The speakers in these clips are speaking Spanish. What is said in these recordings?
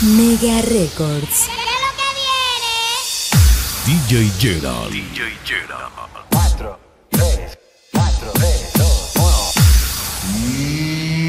Mega Records. ¿Qué es lo que viene? DJ Gerald. DJ Gerald. 4, 3, 4, 3, 2, 1.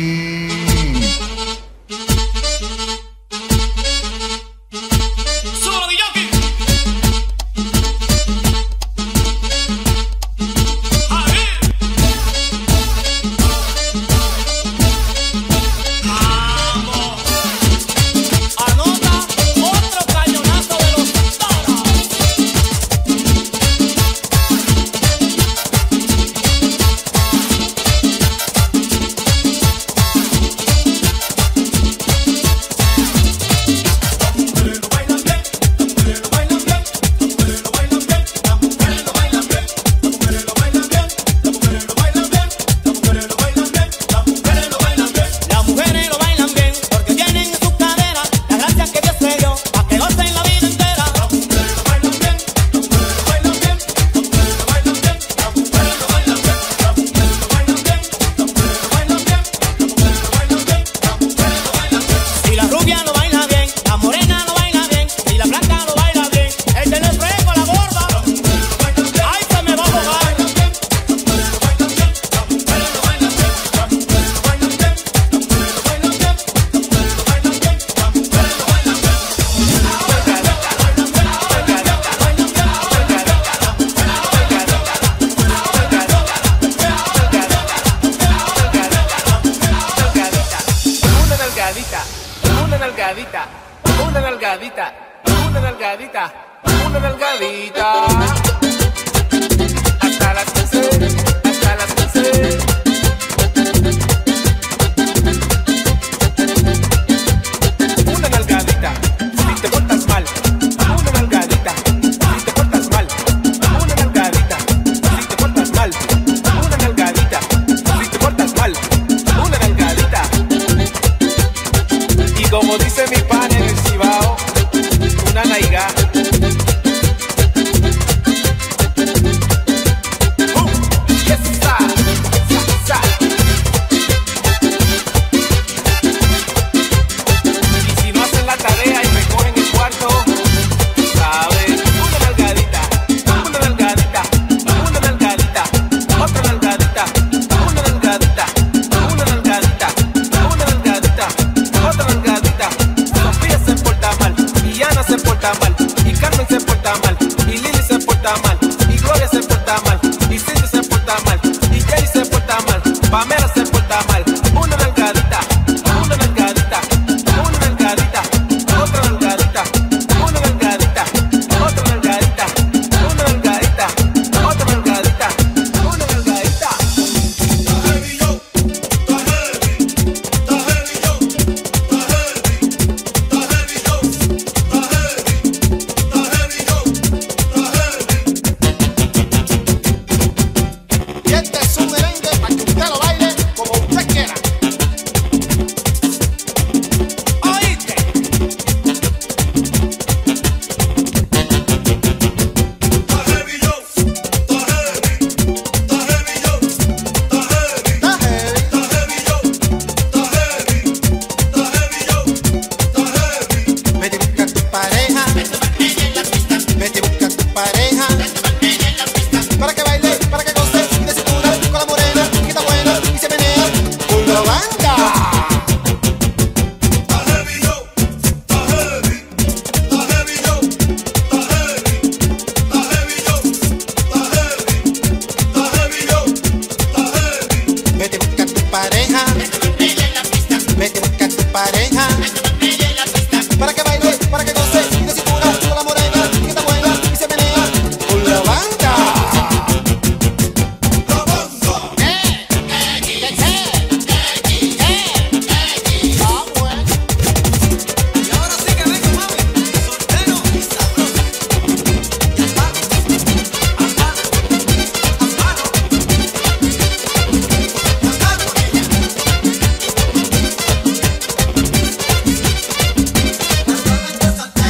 Una nalgadita. Hasta las 15, hasta las 15. Una nalgadita, si te portas mal. Una nalgadita, si te portas mal. Una nalgadita, si te portas mal. Una nalgadita, si te portas mal. Una nalgadita. Y como dice mi pan en el Cibao, una naiga. Y Carmen se porta mal, y Lili se porta mal, y Gloria se porta mal, y Cindy se porta mal, y Jerry se porta mal, Pamela se porta mal. Una nalgadita, una nalgadita, una nalgadita, otra nalgadita, una nalgadita, otra nalgadita, una nalgadita, otra nalgadita, una nalgadita. Está heavy yo, está heavy, está heavy yo, está heavy, está heavy yo, está heavy. Y este es un merengue para que usted lo baile como usted quiera. ¿Oíste? Está heavy yo, está heavy, está heavy yo, está heavy, Está heavy. está heavy yo, está heavy, está heavy yo, está heavy. Vete a buscar tu pareja. Vete a buscar tu pareja. Para que baile, para que goce y de cintura con la morena, que está buena y se menea con la banda. Está heavy yo, está heavy, está heavy yo, está heavy, está heavy yo, está heavy, está heavy yo, está heavy. Vete a buscar tu pareja. Vete a buscar tu pareja. Para que baile, para que goce y de cintura con la morena, que está buena y se menea con la banda. La banda. Y ahora sí que vengo, mami, soltero y sabroso. La banda.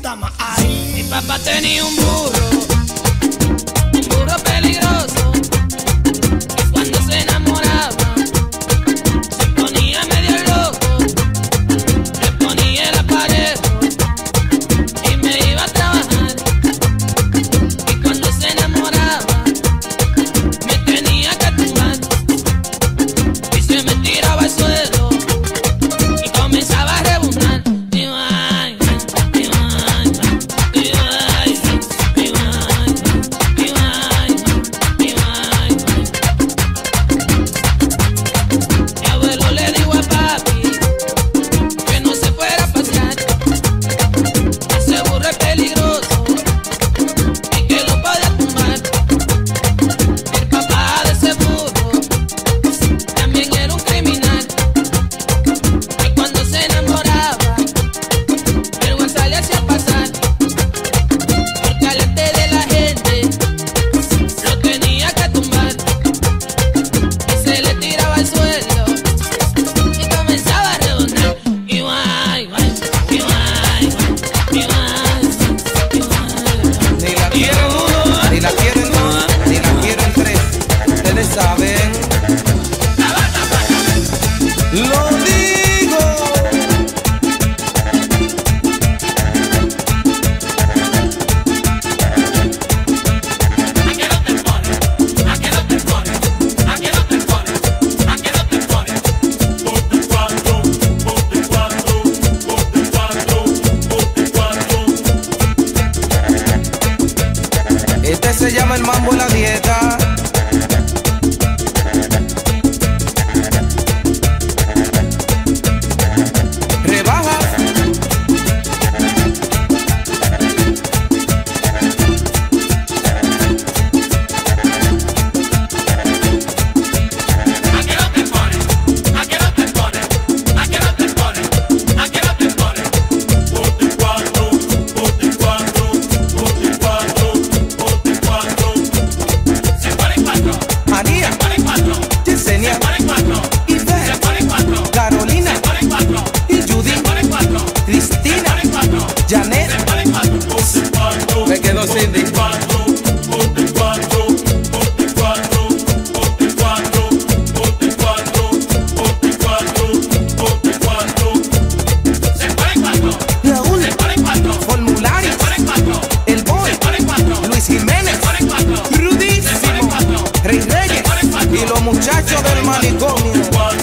dama. Ahí. Mi papá tenía un burro peligroso. Y cuando se enamoraba, se ponía medio loco. Le ponía el aparejo y me iba a trabajar. Y cuando se enamoraba, me tenía que tumbar. Y se me tiraba al suelo y comenzaba a rebuznar. Se llama el mambo en la dieta. Rebaja. Me quedo sin Raúl, Formulario, El Boy, Luis Jiménez, Rudísimo, Rey Reyes y los muchachos del manicomio.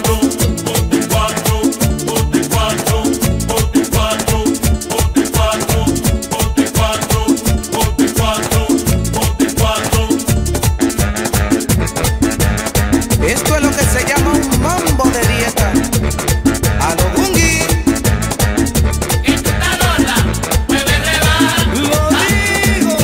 Esto es lo que se llama un mambo de dieta. A lo Bungie. En tu gorda, mueve rebaja. Lo digo.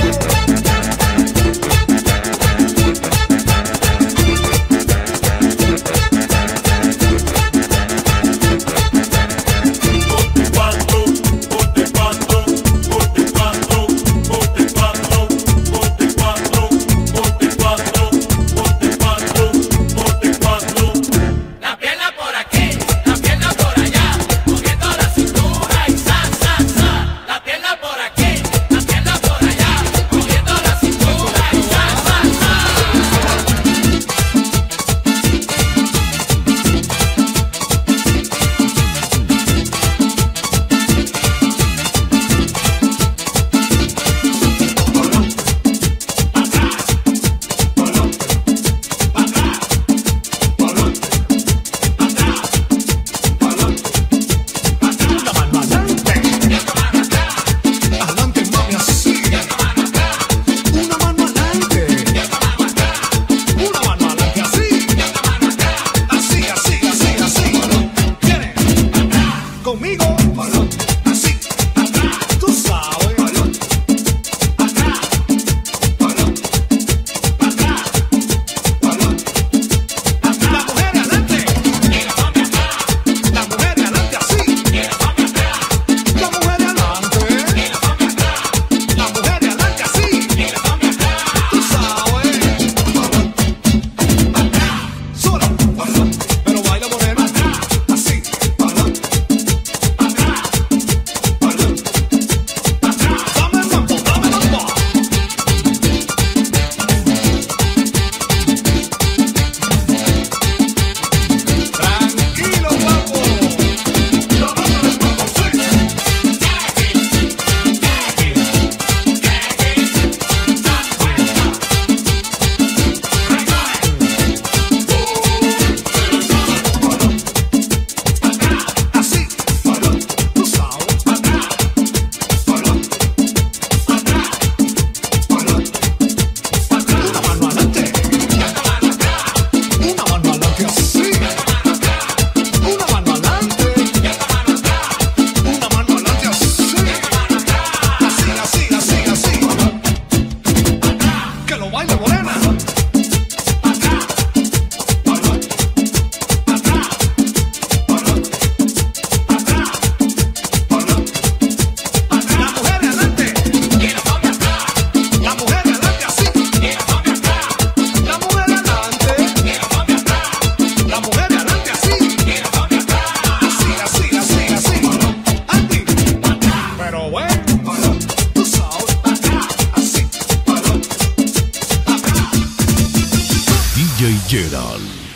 DJ Gerald.